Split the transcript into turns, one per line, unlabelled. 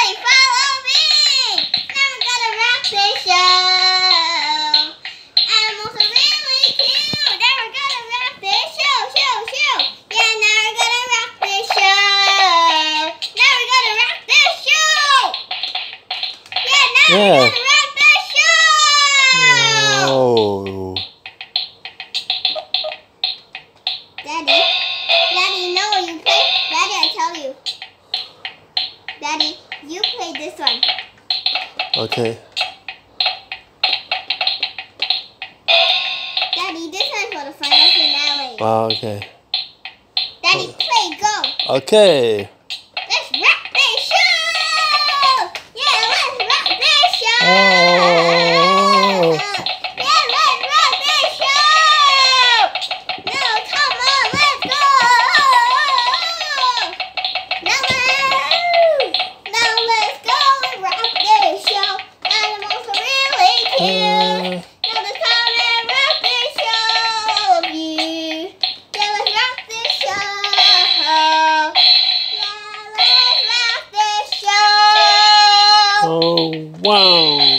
follow me. Now we're gonna rock this show. Animals are really cute. Now we're gonna rock this show. Yeah, now we're gonna rock this show. Now we're gonna rock this show. Yeah, now we're gonna rock this show.
Oh.
Daddy, you know what you play? Daddy, I tell you. Daddy, you play this one.
Okay.
Daddy, this one's for the final finale.
Okay.
Daddy, play, go.
Okay.
Let's rock this show. Yeah, let's rock this show.
Oh.
Yeah, let's rock this show. No, come on, let's go. Now let's go and rock this show. Animals are really cute. Now it's time to rock this show. Yeah, let's rock this show. Yeah, let's rock this show.
Oh, wow.